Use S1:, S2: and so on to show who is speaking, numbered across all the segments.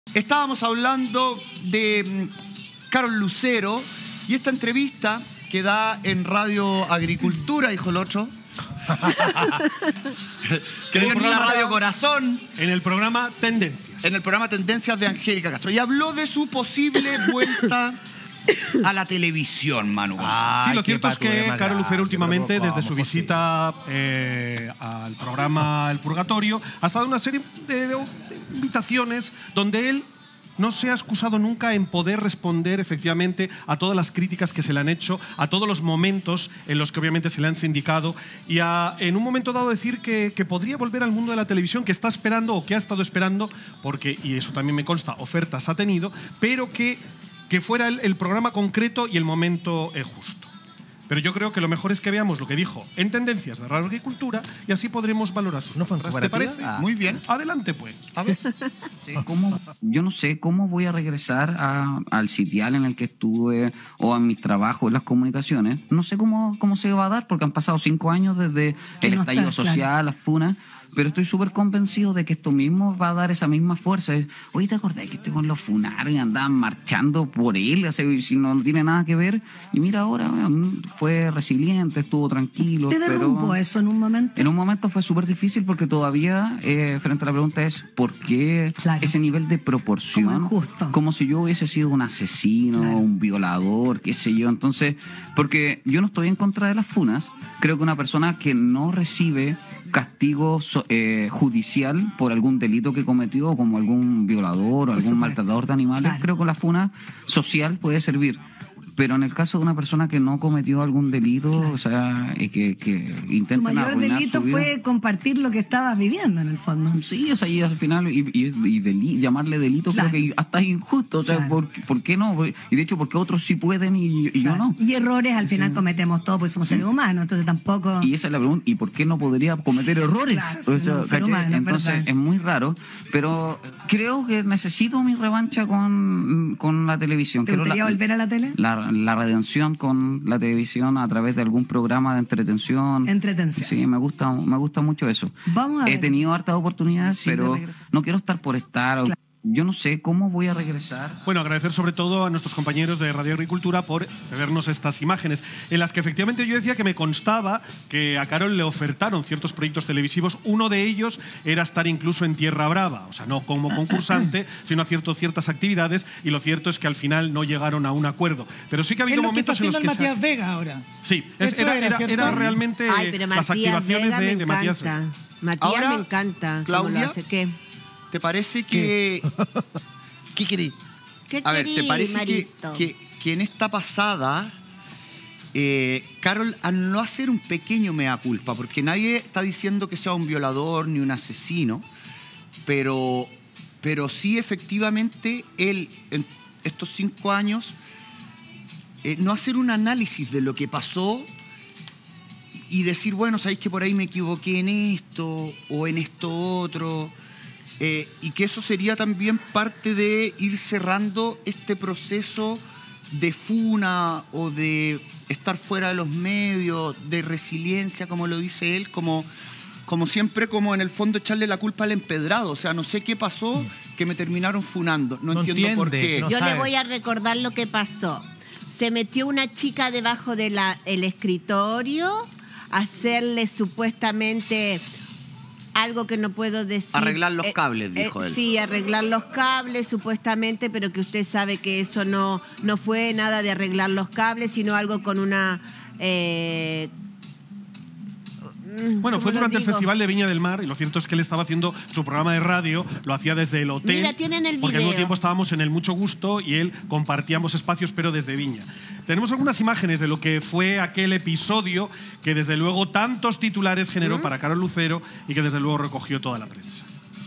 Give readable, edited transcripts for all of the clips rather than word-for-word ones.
S1: Estábamos hablando de Carol Lucero y esta entrevista que da en Radio Agricultura, dijo el otro. Que dio en Radio Corazón.
S2: En el programa Tendencias.
S1: En el programa Tendencias de Angélica Castro. Y habló de su posible vuelta a la televisión, Manu González.
S2: Sí, lo cierto es que Carol Lucero últimamente, desde su visita al programa El Purgatorio, ha estado en una serie de invitaciones donde él no se ha excusado nunca en poder responder efectivamente a todas las críticas que se le han hecho, a todos los momentos en los que obviamente se le han sindicado y en un momento dado decir que podría volver al mundo de la televisión, que está esperando o que ha estado esperando, porque, y eso también me consta, ofertas ha tenido, pero que fuera el programa concreto y el momento justo. Pero yo creo que lo mejor es que veamos lo que dijo en Tendencias de Radio Agricultura y así podremos valorar sus palabras. ¿Te parece?
S1: Muy bien.
S2: Adelante, pues.
S1: A ver.
S3: Yo no sé cómo voy a regresar al sitial en el que estuve o a mi trabajo en las comunicaciones. No sé cómo se va a dar porque han pasado 5 años desde el estallido social, las funas. Pero estoy súper convencido de que esto mismo va a dar esa misma fuerza. Oye, ¿te acordás que con los funaron y andaban marchando por él? O sea, si no tiene nada que ver. Y mira ahora, fue resiliente, estuvo tranquilo.
S4: ¿Te derrumbó eso en un momento?
S3: En un momento fue súper difícil porque todavía, frente a la pregunta es, ¿por qué ese nivel de proporción?
S4: Como injusto.
S3: Como si yo hubiese sido un asesino, un violador, qué sé yo. Entonces, porque yo no estoy en contra de las funas. Creo que una persona que no recibe castigo judicial por algún delito que cometió, como algún violador o algún maltratador de animales, creo que la funa social puede servir. Pero en el caso de una persona que no cometió algún delito, o sea, que intenten arruinar su vida.
S4: Tu mayor delito fue compartir lo que estabas viviendo, en el fondo.
S3: Sí, o sea, y al final, llamarle delito creo que hasta es injusto. O sea, ¿por qué no? Y de hecho, ¿por qué otros sí pueden y yo no?
S4: Y errores al final cometemos todos, porque somos seres humanos, entonces tampoco...
S3: Y esa es la pregunta, ¿y por qué no podría cometer errores?
S4: Claro,
S3: o sea,
S4: humano,
S3: entonces es muy raro, pero creo que necesito mi revancha con la televisión.
S4: ¿Te gustaría volver a la tele?
S3: La redención con la televisión a través de algún programa de entretención. Sí, me gusta mucho eso. He tenido hartas oportunidades, pero no quiero estar por estar. Yo no sé cómo voy a regresar.
S2: Bueno, agradecer sobre todo a nuestros compañeros de Radio Agricultura por cedernos estas imágenes, en las que efectivamente yo decía que me constaba que a Carol le ofertaron ciertos proyectos televisivos. Uno de ellos era estar incluso en Tierra Brava, o sea, no como concursante, sino a ciertas actividades, y lo cierto es que al final no llegaron a un acuerdo. Pero sí que ha habido momentos en los que...
S5: Es lo que está haciendo el Matías Vega ahora.
S2: Sí, era realmente las activaciones de Matías Vega.
S6: Matías
S1: Ahora,
S6: me encanta.
S1: Claudia,
S6: ¿Cómo lo hace? ¿Qué?
S1: ¿Te parece que...
S5: ¿Qué querés?
S1: A ver, ¿te parece que en esta pasada, Carol, al no hacer un pequeño mea culpa, porque nadie está diciendo que sea un violador ni un asesino, pero sí efectivamente él, en estos 5 años, no hacer un análisis de lo que pasó y decir, bueno, sabéis que por ahí me equivoqué en esto o en esto otro... y que eso sería también parte de ir cerrando este proceso de funa o de estar fuera de los medios, de resiliencia, como lo dice él, como siempre, como en el fondo echarle la culpa al empedrado. O sea, no sé qué pasó que me terminaron funando. No entiendo por qué.
S6: Yo le voy a recordar lo que pasó. Se metió una chica debajo del escritorio a hacerle supuestamente... algo que no puedo decir.
S1: Arreglar los cables, dijo él.
S6: Sí, arreglar los cables, supuestamente, pero que usted sabe que eso no fue nada de arreglar los cables, sino algo con una...
S2: Bueno, fue durante el Festival de Viña del Mar y lo cierto es que él estaba haciendo su programa de radio, lo hacía desde el hotel.
S6: Mira, tienen el video.
S2: Porque al mismo tiempo estábamos en el Mucho Gusto y él compartíamos espacios, pero desde Viña. Tenemos algunas imágenes de lo que fue aquel episodio que desde luego tantos titulares generó para Carol Lucero y que desde luego recogió toda la prensa.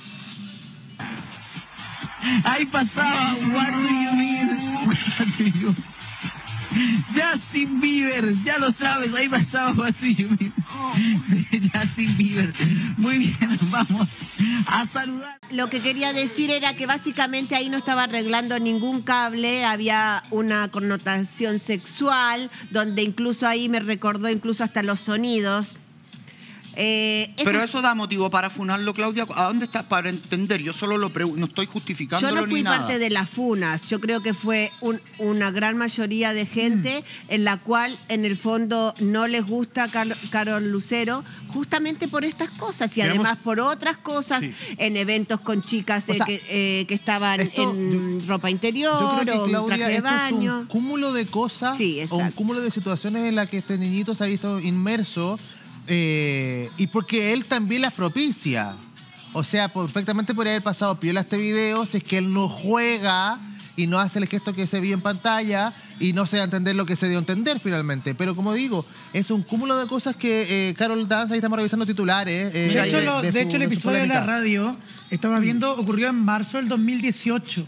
S7: Ahí pasaba, what do you mean? Justin Bieber, ya lo sabes, ahí pasaba What Do You Mean de Justin Bieber. Muy bien, vamos a saludar.
S6: Lo que quería decir era que básicamente ahí no estaba arreglando ningún cable, había una connotación sexual, donde incluso ahí me recordó incluso hasta los sonidos.
S1: Pero eso da motivo para funarlo, Claudia. ¿A dónde está? Para entender, yo solo lo pregunto, no estoy justificándolo
S6: Yo no fui
S1: ni nada.
S6: parte de las funas. Yo creo que fue una gran mayoría de gente en la cual, en el fondo, no les gusta Carol Lucero, justamente por estas cosas y además por otras cosas, en eventos con chicas que estaban en ropa interior
S8: yo creo que,
S6: o
S8: Claudia,
S6: traje de
S8: esto
S6: baño.
S8: es un cúmulo de cosas o un cúmulo de situaciones en las que este niñito se ha visto inmerso. Y porque él también las propicia. O sea, perfectamente podría haber pasado piola este video si es que él no juega y no hace el gesto que se vio en pantalla y no se da a entender lo que se dio a entender finalmente. Pero como digo, es un cúmulo de cosas que Carol Dance, ahí estamos revisando titulares.
S5: De hecho, el episodio de la radio, estaba viendo, ocurrió en marzo del 2018.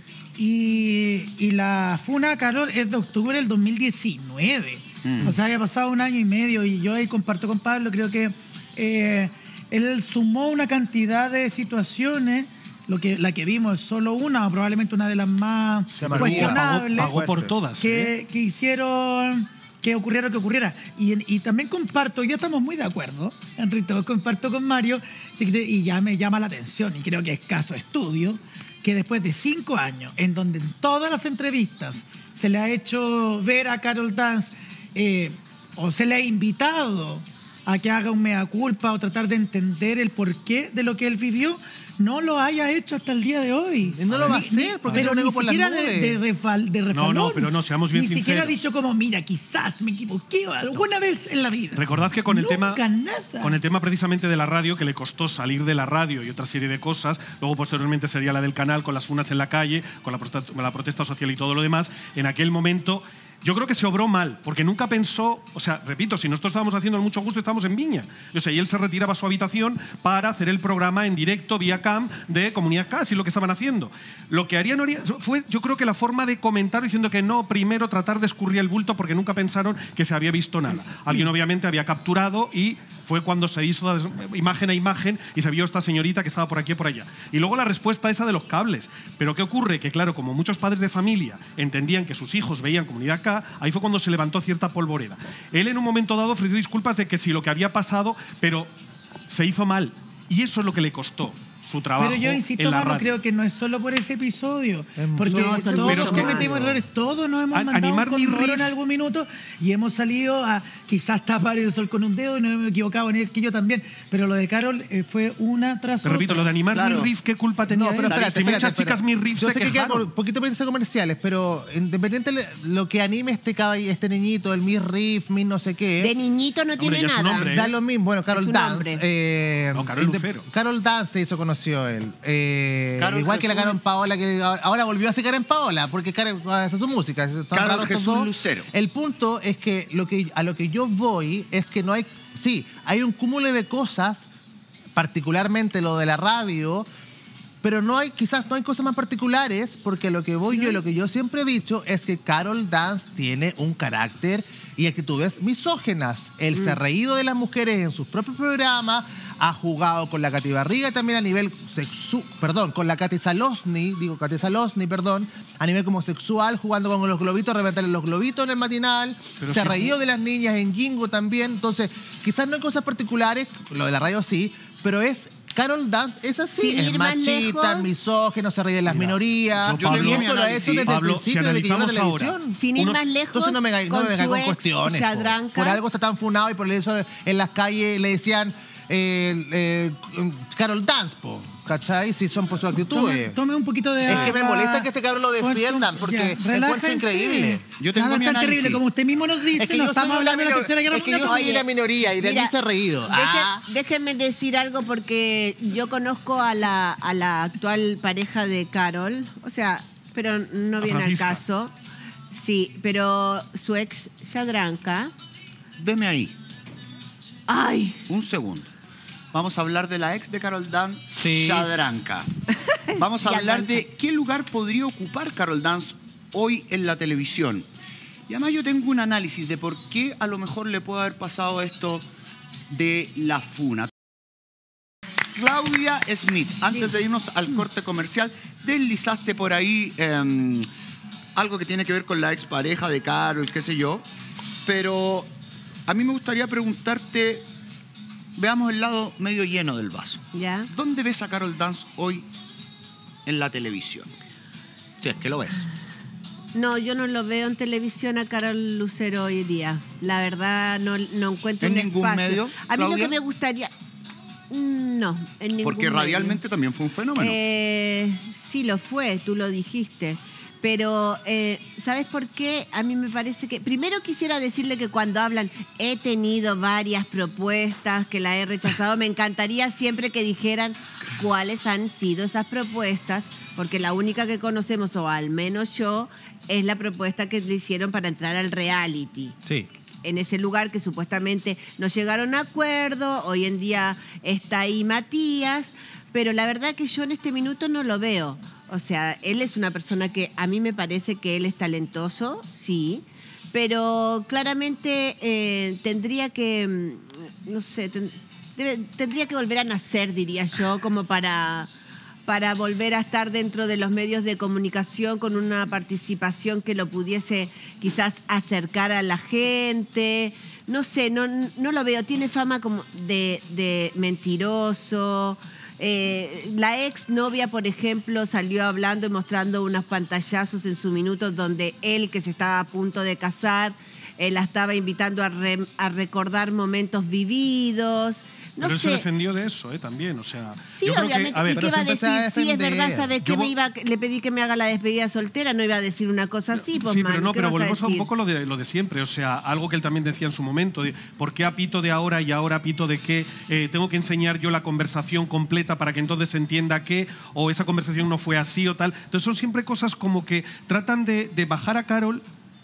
S5: Y la funa, Carol, es de octubre del 2019. O sea, había pasado 1 año y medio y yo ahí comparto con Pablo, creo que él sumó una cantidad de situaciones, la que vimos es solo una, o probablemente una de las más cuestionables.
S2: Pagó por todas.
S5: Que hicieron que ocurriera lo que ocurriera. Y también comparto, ya estamos muy de acuerdo, Enrique, comparto con Mario, y ya me llama la atención, y creo que es caso estudio, que después de 5 años, en donde en todas las entrevistas se le ha hecho ver a Carol Dance, o se le ha invitado a que haga un mea culpa o tratar de entender el porqué de lo que él vivió, no lo haya hecho hasta el día de hoy.
S8: No lo va a hacer, porque
S5: pero
S8: lo
S5: ni
S8: nego por las
S5: siquiera
S8: nubes.
S5: de refalón.
S2: No, pero no, seamos bien
S5: Ni
S2: sinceros.
S5: siquiera ha dicho como, mira, quizás me equivoqué alguna vez en la vida.
S2: Recordad que con el tema
S5: nada.
S2: con el tema precisamente de la radio, que le costó salir de la radio y otra serie de cosas, luego posteriormente sería la del canal, con las funas en la calle, con la protesta social y todo lo demás, en aquel momento yo creo que se obró mal, porque nunca pensó, o sea, repito, si nosotros estábamos haciendo mucho gusto, estábamos en Viña. O sea, y él se retiraba a su habitación para hacer el programa en directo, vía cam, de Comunidad K, así es lo que estaban haciendo. Lo que haría no haría, fue, yo creo que la forma de comentar diciendo que no, primero tratar de escurrir el bulto, porque nunca pensaron que se había visto nada. Alguien obviamente había capturado y fue cuando se hizo imagen a imagen y se vio esta señorita que estaba por aquí y por allá. Y luego la respuesta esa de los cables. Pero ¿qué ocurre? Que claro, como muchos padres de familia entendían que sus hijos veían Comunidad K, ahí fue cuando se levantó cierta polvoreda. Él en un momento dado ofreció disculpas de que sí, lo que había pasado, pero se hizo mal. Y eso es lo que le costó su trabajo.
S5: Pero yo insisto,
S2: en la
S5: Manu,
S2: radio.
S5: creo que no es solo por ese episodio. Porque
S6: pero
S5: todos cometimos errores, todos nos hemos mandado
S2: animar
S5: un
S2: mi
S5: condoro
S2: riff.
S5: en algún minuto y hemos salido a quizás tapar el sol con un dedo y nos hemos equivocado en él, que yo también. Pero lo de Carol fue una tras
S2: Te
S5: otra.
S2: repito, lo de animar mi riff, ¿qué culpa tenía?
S8: No, pero
S2: él?
S8: espérate,
S2: si muchas
S8: espérate.
S2: chicas mi riff
S8: Yo
S2: se
S8: sé que queda
S2: quejaron.
S8: por poquito pendientes comerciales, pero independiente de lo que anime este niñito, el mi riff, mi no sé qué.
S6: De niñito no tiene
S2: ya es un
S6: nada.
S2: hombre,
S8: Da lo mismo. Bueno, Carol
S6: Es un
S8: Dance.
S6: hombre.
S2: No, Carol Lucero.
S8: Carol Dance se hizo conoció él.
S1: Carol
S8: Igual que la
S1: Jesús.
S8: Karen Paola, que ahora volvió a ser Karen Paola, porque Karen hace su música. Están
S1: Carol
S8: raros estos
S1: Jesús
S8: dos.
S1: Lucero.
S8: El punto es que a lo que yo voy es que no hay. Sí, hay un cúmulo de cosas, particularmente lo de la radio, pero quizás no hay cosas más particulares, porque lo que voy yo, lo que yo siempre he dicho es que Carol Dance tiene un carácter y actitudes misógenas. Él se ha reído de las mujeres en sus propios programas, ha jugado con la Katy Barriga también a nivel con la Katy Salosny, a nivel como sexual, jugando con los globitos, reventarle los globitos en el matinal,
S2: Pero
S8: se ha
S2: sí
S8: reído de las niñas en Jingo también. Entonces, quizás no hay cosas particulares, lo de la radio sí, pero Carol Dance es así,
S6: Sin
S8: es
S6: ir más
S8: machista,
S6: lejos.
S8: misógeno, se ríe de las minorías.
S2: yo, Pablo,
S8: y eso lo ha hecho desde
S2: Pablo,
S8: el
S2: si
S8: principio de que llegó a la
S2: analizamos
S8: televisión.
S2: ahora,
S6: Sin ir más lejos,
S8: Entonces no me venga
S6: con
S8: con
S6: su ex,
S8: cuestiones.
S6: Shadranka.
S8: Por algo está tan funado y por eso en las calles le decían Carol Dance, ¿cachai? Si son por su actitud.
S5: Tome un poquito de
S8: Es que me
S5: agua.
S8: molesta que este cabrón lo defiendan, porque
S5: Ya,
S8: encuentro
S5: relájense.
S8: increíble.
S1: Yo tengo
S5: Nada
S1: mi
S5: tan
S1: análisis.
S5: terrible, como usted mismo nos dice,
S8: Es que
S5: no
S8: yo
S5: estamos
S8: soy
S5: hablando de la Tercera Guerra Mundial.
S8: soy la minoría y de
S6: Mira,
S8: mí se ha reído.
S6: Déjenme decir algo porque yo conozco a la actual pareja de Carol, o sea, pero no
S2: A
S6: viene al
S2: Francisca.
S6: caso. Sí, pero su ex Shadranka.
S1: Deme ahí,
S6: Ay,
S1: un segundo. Vamos a hablar de la ex de Carol Dance,
S8: Sí.
S1: Shadranka. Vamos a
S6: Ya,
S1: hablar
S6: Blanca.
S1: de qué lugar podría ocupar Carol Dance hoy en la televisión. Y además yo tengo un análisis de por qué a lo mejor le puede haber pasado esto de la funa. Claudia Smith, antes de irnos al corte comercial, deslizaste por ahí algo que tiene que ver con la expareja de Carol, qué sé yo, pero a mí me gustaría preguntarte veamos el lado medio lleno del vaso.
S6: ¿Ya?
S1: ¿Dónde ves a Carol Dance hoy en la televisión? Si es que lo ves.
S6: No, yo no lo veo en televisión a Carol Lucero hoy día. La verdad, no encuentro
S1: ¿En
S6: un
S1: ningún
S6: espacio.
S1: medio,
S6: A mí lo
S1: Claudia?
S6: que me gustaría... No, en ningún
S1: Porque
S6: medio.
S1: radialmente también fue un fenómeno.
S6: Sí lo fue, tú lo dijiste. Pero, ¿sabes por qué? A mí me parece que... Primero quisiera decirle que cuando hablan, he tenido varias propuestas que la he rechazado, me encantaría siempre que dijeran cuáles han sido esas propuestas, porque la única que conocemos, o al menos yo, es la propuesta que le hicieron para entrar al reality.
S8: Sí.
S6: En ese lugar que supuestamente no llegaron a acuerdo, hoy en día está ahí Matías, pero la verdad que yo en este minuto no lo veo. O sea, él es una persona que a mí me parece que él es talentoso, sí, pero claramente tendría que, no sé, tendría que volver a nacer, diría yo, como para volver a estar dentro de los medios de comunicación con una participación que lo pudiese quizás acercar a la gente. No sé, no lo veo. Tiene fama como de mentiroso. La ex novia, por ejemplo, salió hablando y mostrando unos pantallazos en su minuto donde él, que se estaba a punto de casar, la estaba invitando a recordar momentos vividos. No
S2: Pero él
S6: sé.
S2: se defendió de eso, también, o sea...
S6: Sí,
S2: yo creo
S6: obviamente.
S2: que, a ver,
S6: ¿Y qué
S8: pero
S6: va a
S8: se empezó
S6: decir?
S8: a
S6: Sí, es
S8: defender.
S6: verdad, ¿sabes
S2: Yo
S6: qué? Le pedí que me haga la despedida soltera, no iba a decir una cosa así, pues,
S2: sí,
S6: Manu,
S2: pero no,
S6: ¿qué
S2: pero
S6: vas
S2: volvemos a un
S6: decir?
S2: poco lo de siempre, o sea, algo que él también decía en su momento, de ¿por qué a pito de ahora y ahora a pito de qué? Tengo que enseñar yo la conversación completa para que entonces se entienda qué, o esa conversación no fue así o tal. Entonces son siempre cosas como que tratan de bajar a Carol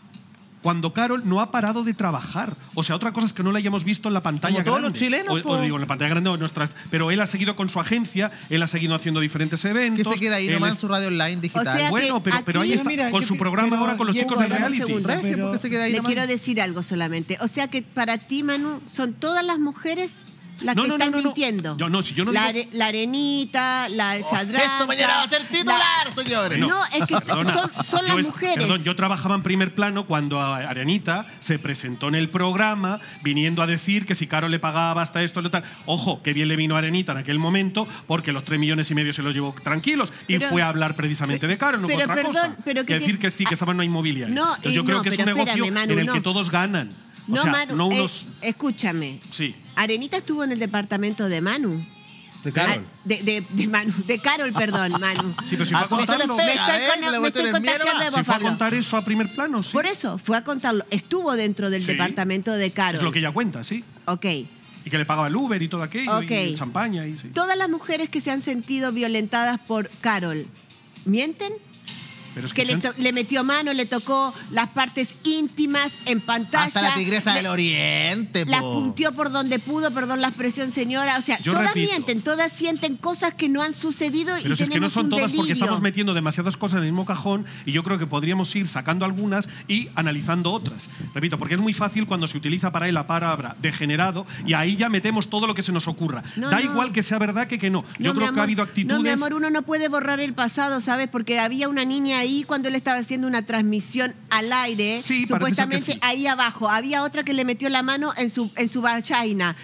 S2: cuando Carol no ha parado de trabajar. O sea, otra cosa es que no la hayamos visto en la pantalla
S8: Como todos
S2: grande.
S8: los chilenos,
S2: O digo, en la pantalla grande, pero él ha seguido con su agencia, él ha seguido haciendo diferentes
S8: Que
S2: eventos.
S8: se queda ahí
S2: él
S8: nomás
S2: es-
S8: en su radio online digital.
S6: O sea,
S2: Bueno,
S6: que
S2: pero ahí
S6: aquí-
S2: está,
S5: Mira,
S2: con
S5: yo
S2: su
S5: que-
S2: programa
S5: pero,
S2: ahora con los
S5: Diego,
S2: chicos de
S5: dame un
S2: reality.
S5: segundo.
S8: ¿Ves?
S5: pero-
S8: ¿Por qué se queda ahí
S6: Le
S8: nomás?
S6: quiero decir algo solamente. O sea que para ti, Manu, son todas las mujeres las
S2: No,
S6: que
S2: no,
S6: están
S2: no, no.
S6: mintiendo.
S2: Yo no, si yo no
S6: la,
S2: digo-
S6: la Arenita, la Chadranca.
S8: Esto mañana va a ser titular, señores.
S6: No, es que
S2: Perdona,
S6: son las mujeres.
S2: Perdón, yo trabajaba en primer plano cuando Arenita se presentó en el programa viniendo a decir que si Caro le pagaba hasta esto, lo tal. Ojo, que bien le vino a Arenita en aquel momento porque los 3,5 millones se los llevó tranquilos y
S6: Pero-
S2: fue a hablar precisamente de Caro, no fue
S6: pero
S2: otra
S6: perdón,
S2: cosa.
S6: pero
S2: que
S6: que
S2: decir
S6: te-
S2: que sí, que estaba en una inmobiliaria.
S6: No,
S2: Entonces, yo creo que es un
S6: pero
S2: negocio
S6: espérame, Manu,
S2: en el
S6: no.
S2: que todos ganan. O
S6: No,
S2: sea,
S6: Manu,
S2: no unos...
S6: escúchame.
S2: Sí.
S6: Arenita estuvo en el departamento de Manu.
S8: De Carol.
S6: De Manu, de Carol, perdón, Manu.
S2: Sí, pero si fue a
S8: ¿cómo se les
S2: contarlo...
S8: pega?
S6: Me estoy
S8: ¿eh? La
S6: me
S8: cuestión
S6: estoy
S8: es mía
S6: contagiando de
S8: nomás.
S2: Si fue a
S6: Pablo.
S2: contar eso a primer plano, sí.
S6: Por eso, fue a contarlo. Estuvo dentro del
S2: Sí.
S6: departamento de Carol.
S2: Es lo que ella cuenta, sí.
S6: Ok.
S2: Y que le pagaba el Uber y todo aquello,
S6: Ok.
S2: y champaña y sí.
S6: Todas las mujeres que se han sentido violentadas por Carol, ¿mienten?
S2: Pero es
S6: Que
S2: que
S6: le metió mano, le tocó las partes íntimas en pantalla.
S8: Hasta la tigresa
S6: le-
S8: del oriente,
S6: Las
S8: po.
S6: puntió por donde pudo, perdón la expresión, señora. O sea,
S2: Yo
S6: todas
S2: repito.
S6: mienten, todas sienten cosas que no han sucedido
S2: Pero
S6: y
S2: si es que no
S6: tenemos
S2: son
S6: un
S2: todas porque
S6: delirio.
S2: estamos metiendo demasiadas cosas en el mismo cajón y yo creo que podríamos ir sacando algunas y analizando otras. Repito, porque es muy fácil cuando se utiliza para él la palabra degenerado y ahí ya metemos todo lo que se nos ocurra.
S6: No,
S2: da
S6: no.
S2: igual que sea verdad que no. Yo
S6: No,
S2: creo
S6: mi
S2: que ha
S6: amor,
S2: habido actitudes...
S6: No, mi amor, uno no puede borrar el pasado, ¿sabes? Porque había una niña ahí cuando él estaba haciendo una transmisión al aire,
S2: Sí, parece ser que
S6: supuestamente
S2: sí.
S6: ahí abajo. Había otra que le metió la mano en su vagina.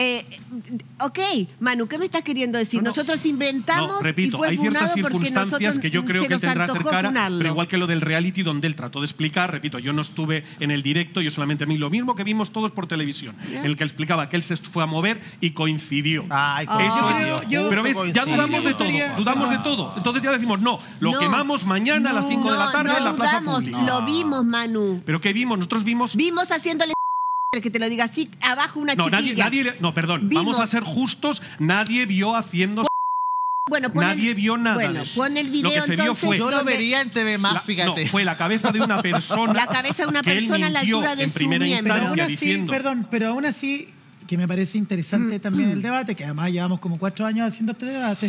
S6: Ok, Manu, ¿qué me estás queriendo decir?
S2: No, no.
S6: Nosotros inventamos
S2: No, repito,
S6: y fue
S2: hay ciertas
S6: funado porque
S2: circunstancias
S6: nosotros
S2: que yo creo
S6: se
S2: que él
S6: nos
S2: tendrá que hacer
S6: antojó
S2: cara,
S6: funarlo.
S2: pero igual que lo del reality donde él trató de explicar, repito, yo no estuve en el directo, yo solamente a mí lo mismo que vimos todos por televisión,
S6: Ya.
S2: en el que explicaba que él se fue a mover y coincidió.
S8: Ay,
S2: Eso
S5: creo-
S2: es.
S5: yo-
S2: Pero ves, ya
S8: coincido.
S2: dudamos de todo,
S5: Gustaría-
S2: dudamos de todo. Entonces ya decimos, no, lo
S6: No.
S2: quemamos mañana a las 5 de la tarde
S6: no
S2: en la plaza
S6: dudamos,
S2: pública.
S6: lo vimos, Manu.
S2: ¿Pero qué vimos? Nosotros vimos...
S6: Vimos haciéndole que te lo diga así, abajo una
S2: No,
S6: chiquilla.
S2: no, perdón,
S6: Vimos.
S2: vamos a ser justos, nadie vio haciendo...
S6: Bueno, pon
S2: Nadie
S6: el,
S2: vio nada
S6: bueno,
S2: de eso.
S6: pon el video
S2: Lo que se vio
S6: entonces,
S2: fue...
S8: Yo lo
S6: donde-
S8: vería en TV más, fíjate.
S2: No, fue la cabeza de una persona.
S6: La cabeza de una
S2: que él
S6: persona a la
S2: mintió
S6: altura de
S2: en
S6: su
S2: primera
S6: miembro.
S5: Pero
S2: instancia
S5: aún así,
S2: diciendo.
S5: perdón, pero aún así, que me parece interesante también el debate, que además llevamos como 4 años haciendo este debate.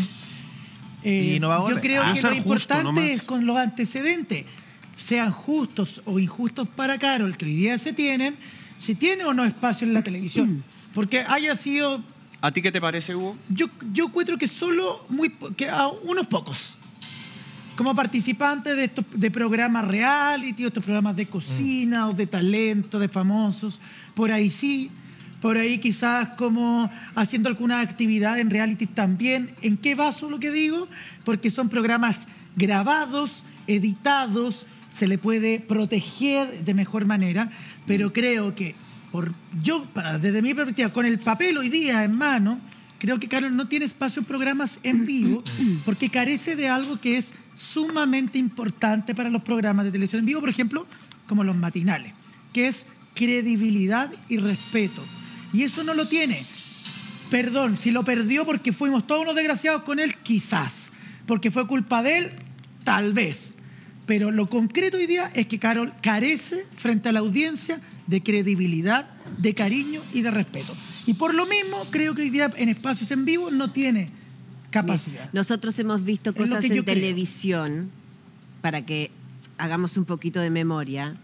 S8: Y no va a
S5: yo
S8: volver.
S5: creo
S8: Ah,
S5: que
S2: ser
S5: lo
S2: justo
S5: importante
S2: nomás.
S5: es con los antecedentes, sean justos o injustos para Carol, que hoy día se tienen, si tiene o no espacio en la televisión. Porque haya sido,
S1: ¿A ti qué te parece, Hugo?
S5: yo encuentro que solo que a unos pocos. Como participantes de estos de programas reality, o estos programas de cocina, o de talento, de famosos, por ahí sí. por ahí quizás como haciendo alguna actividad en reality también. ¿En qué baso lo que digo? Porque son programas grabados, editados, se le puede proteger de mejor manera, pero creo que desde mi perspectiva, con el papel hoy día en mano, creo que Carol no tiene espacio en programas en vivo porque carece de algo que es sumamente importante para los programas de televisión en vivo, por ejemplo, como los matinales, que es credibilidad y respeto. Y eso no lo tiene. Perdón, si lo perdió porque fuimos todos unos desgraciados con él, quizás. Porque fue culpa de él, tal vez. Pero lo concreto hoy día es que Carol carece frente a la audiencia de credibilidad, de cariño y de respeto. Y por lo mismo, creo que hoy día en espacios en vivo no tiene capacidad.
S6: Nosotros hemos visto cosas en televisión, para que hagamos un poquito de memoria,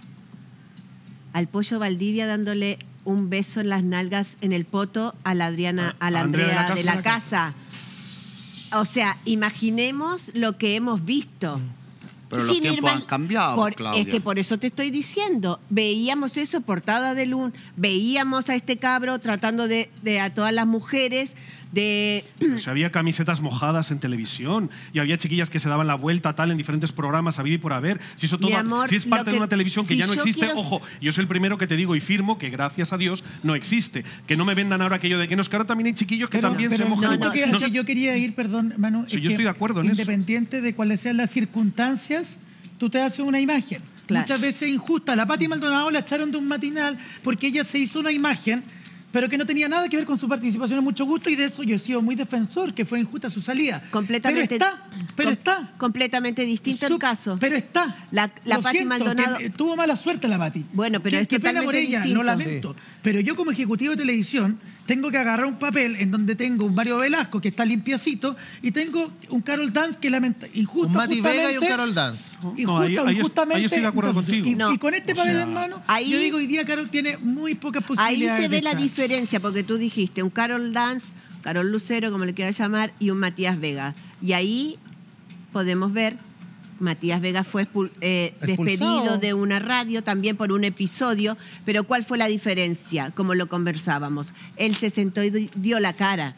S6: al Pollo Valdivia dándole un beso en las nalgas en el poto a la Andrea de la Casa. O sea, imaginemos lo que hemos visto.
S1: Pero los tiempos han cambiado, Claudia.
S6: Es que por eso te estoy diciendo. Veíamos eso, portada de Lun, veíamos a este cabro tratando de a todas las mujeres de...
S2: Pues había camisetas mojadas en televisión y había chiquillas que se daban la vuelta tal en diferentes programas, habido y por haber. Si eso todo,
S6: amor,
S2: si es parte de una televisión que
S6: si
S2: ya no existe,
S6: quiero...
S2: ojo, yo soy el primero que te digo y firmo que gracias a Dios no existe. Que no me vendan ahora aquello de que no, es que ahora también hay chiquillos que también se mojan.
S5: Yo quería ir, perdón, Manu,
S2: sí, yo estoy de acuerdo en eso.
S5: Independiente de cuáles sean las circunstancias, tú te haces una imagen. Claro. Muchas veces injusta. La Pati Maldonado la echaron de un matinal porque ella se hizo una imagen, pero que no tenía nada que ver con su participación en Mucho Gusto, y de eso yo he sido muy defensor, que fue injusta su salida.
S6: Completamente.
S5: Pero está.
S6: Completamente distinto el caso.
S5: Pero está.
S6: La Pati Maldonado...
S5: tuvo mala suerte la Pati.
S6: Bueno, pero
S5: qué pena por ella,
S6: distinto.
S5: lo lamento. Sí. Pero yo como ejecutivo de televisión tengo que agarrar un papel en donde tengo un Mario Velasco que está limpiacito y tengo un Carol Dance que lamenta injusto.
S8: Un Mati Vega y un Carol Dance.
S5: Injustamente.
S2: Ahí estoy de acuerdo contigo.
S5: Y con este papel en mano, yo digo hoy día Carol tiene muy pocas posibilidades.
S6: Ahí se ve la diferencia, porque tú dijiste un Carol Dance, Carol Lucero, como le quieras llamar, y un Matías Vega. Y ahí podemos ver, Matías Vega fue despedido de una radio también por un episodio, pero ¿cuál fue la diferencia? Como lo conversábamos. Él se sentó y dio la cara.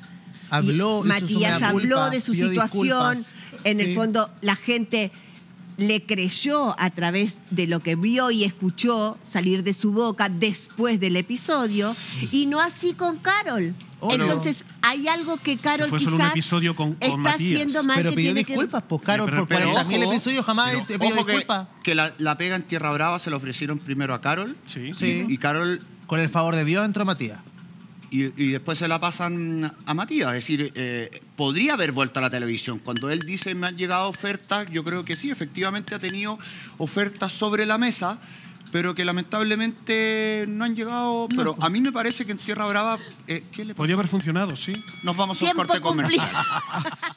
S6: Matías habló de su situación. En el fondo, la gente le creyó a través de lo que vio y escuchó salir de su boca después del episodio, y no así con Carol. Entonces, hay algo que Carol
S2: fue
S6: quizás
S2: solo un episodio con
S6: está
S2: Matías.
S6: haciendo mal.
S8: Pero
S6: que
S8: pidió
S6: tiene
S8: disculpas, pues Carol, por 40.000 episodios jamás te pidió disculpas.
S1: Que la pega en Tierra Brava se la ofrecieron primero a Carol.
S2: Sí.
S1: Y Carol...
S8: Con el favor de Dios entró Matías.
S1: Y después se la pasan a Matías. Es decir, podría haber vuelto a la televisión. Cuando él dice me han llegado ofertas, yo creo que sí, efectivamente ha tenido ofertas sobre la mesa, pero que lamentablemente no han llegado. No. Pero a mí me parece que en Tierra Brava... ¿qué le
S2: podría haber funcionado, sí.
S1: Nos vamos a un corte comercial.